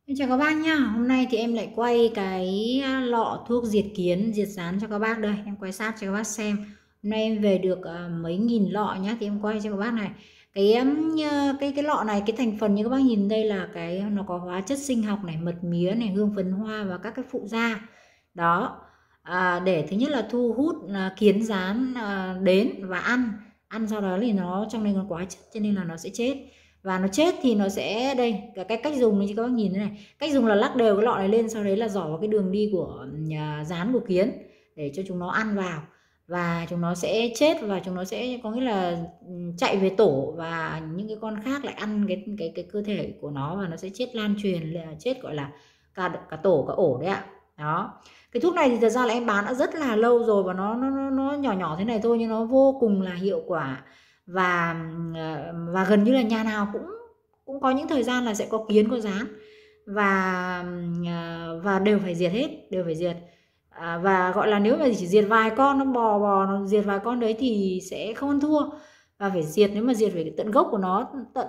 Em chào các bác nhá. Hôm nay thì em lại quay cái lọ thuốc diệt kiến, diệt rán cho các bác đây. Em quay sát cho các bác xem. Hôm nay em về được mấy nghìn lọ nhá, thì em quay cho các bác này. Cái lọ này, cái thành phần như các bác nhìn đây là nó có hóa chất sinh học này, mật mía này, hương phấn hoa và các cái phụ gia. Đó. Để thứ nhất là thu hút kiến rán đến và ăn sau đó thì nó trong đây còn quá chất cho nên là nó sẽ chết. Và nó chết thì nó sẽ đây cái cách dùng này, như các bác nhìn thế này, cách dùng là lắc đều cái lọ này lên, sau đấy là dò vào cái đường đi của rán của kiến để cho chúng nó ăn vào và chúng nó sẽ chết, và chúng nó sẽ có nghĩa là chạy về tổ, và những cái con khác lại ăn cái cơ thể của nó và nó sẽ chết lan truyền, là chết gọi là cả tổ cả ổ đấy ạ. Đó, cái thuốc này thì thật ra là em bán đã rất là lâu rồi, và nó nhỏ nhỏ thế này thôi nhưng nó vô cùng là hiệu quả. Và gần như là nhà nào cũng cũng có những thời gian là sẽ có kiến có rán, và đều phải diệt hết, đều phải diệt. Và gọi là nếu mà chỉ diệt vài con, nó bò nó diệt vài con đấy thì sẽ không ăn thua, và phải diệt, nếu mà diệt phải tận gốc của nó, tận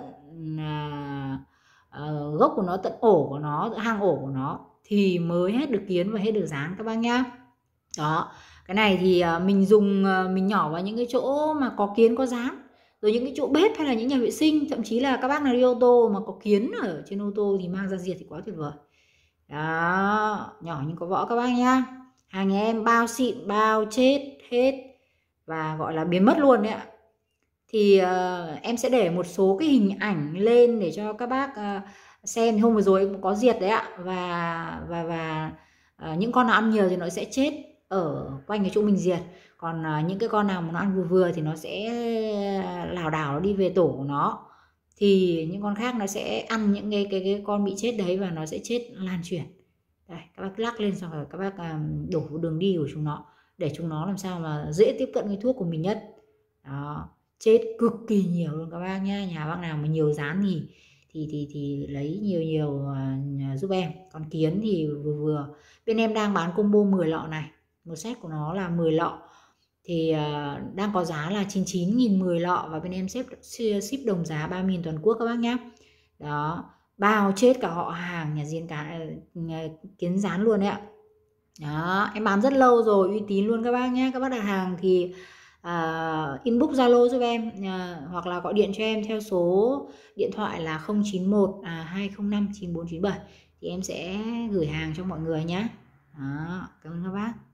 gốc của nó, tận ổ của nó, hang ổ của nó thì mới hết được kiến và hết được rán các bác nhá. Đó, cái này thì mình dùng, mình nhỏ vào những cái chỗ mà có kiến có rán, rồi những cái chỗ bếp hay là những nhà vệ sinh, thậm chí là các bác nào đi ô tô mà có kiến ở trên ô tô thì mang ra diệt thì quá tuyệt vời. Đó, nhỏ nhưng có võ các bác nhá. Hàng nhà em bao xịn, bao chết hết và gọi là biến mất luôn đấy ạ. Thì em sẽ để một số cái hình ảnh lên để cho các bác xem. Hôm vừa rồi cũng có diệt đấy ạ, và những con nào ăn nhiều thì nó sẽ chết ở quanh cái chỗ mình diệt, còn những cái con nào mà nó ăn vừa vừa thì nó sẽ lảo đảo nó đi về tổ của nó, thì những con khác nó sẽ ăn những cái con bị chết đấy và nó sẽ chết lan truyền. Đây, các bác lắc lên xong rồi các bác đổ vào đường đi của chúng nó để chúng nó làm sao mà dễ tiếp cận cái thuốc của mình nhất. Đó, chết cực kỳ nhiều luôn các bác nhá. Nhà bác nào mà nhiều rán thì lấy nhiều nhiều giúp em. Còn kiến thì vừa vừa. Bên em đang bán combo 10 lọ này, một set của nó là 10 lọ thì đang có giá là 99.000 10 lọ, và bên em ship đồng giá 30.000 toàn quốc các bác nhé. Đó, bao chết cả họ hàng nhà diên cả kiến rán luôn đấy ạ. Đó, em bán rất lâu rồi, uy tín luôn các bác nhé. Các bác đặt hàng thì inbox Zalo giúp em, hoặc là gọi điện cho em theo số điện thoại là 091 205 9497 thì em sẽ gửi hàng cho mọi người nhé. Đó, cảm ơn các bác.